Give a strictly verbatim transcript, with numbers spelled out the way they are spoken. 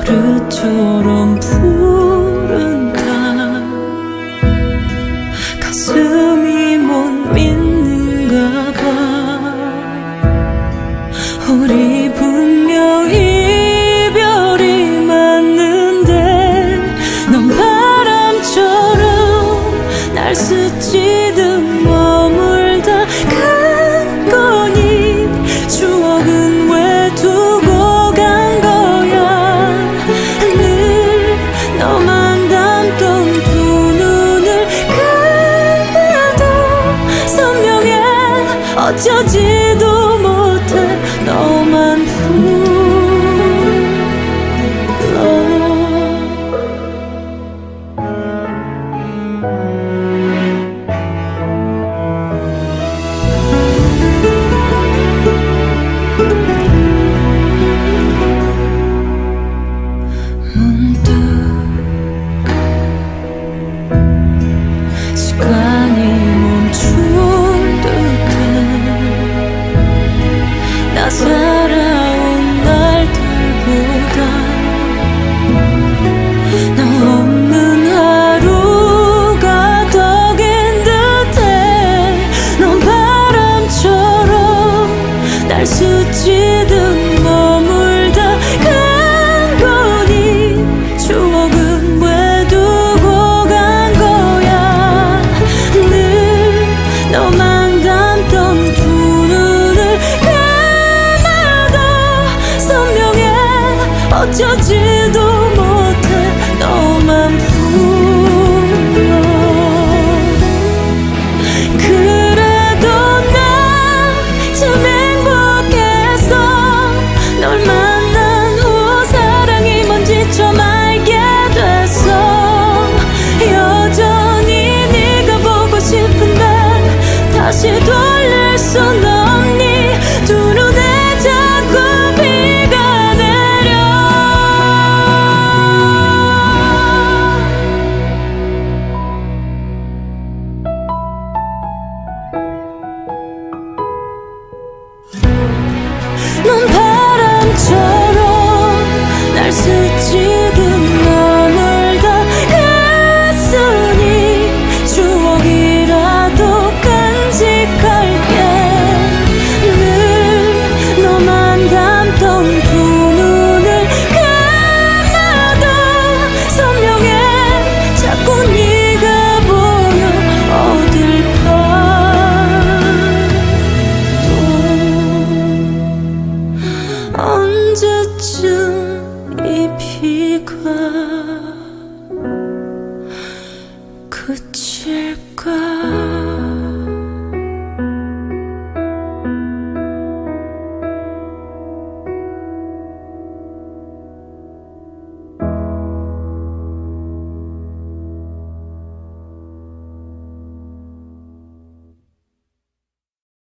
노래처럼 부른다. 가슴이 못 믿는가 봐. 우리 분명히 이별이 맞는데 넌 바람처럼 날 스치듯 머물다 갔거니. 추억은 왜 두고 간 거야. 늘 너만 담던 두 눈을 감아도 선명해. 어쩌지도 못해 너만 문득 시간이 멈춘 듯해. 나 살아온 날들보다 너 없는 하루가 더 긴 듯해. 넌 바람처럼 날 스치듯 머물다 간 거니. 추억은 왜 두고 간 거야. 늘 너만 담던 두 눈을 감아도 선명해. 어쩌지도 못해 너만 부려. 그래도 난 참 행복해서 널 만난 후 사랑이 뭔지 처음 알게 됐어. 여전히 네가 보고 싶은데 다시 돌릴 순 없니. 두 눈에 자꾸 비가 내려. 넌 바람처럼 날 스치듯 머물다 갔으니 추억이라도 간직할게. 늘 너만 담던 두 눈을 감아도 선명해. 자꾸 네가 보여 어딜까. 또 언제쯤 이 비가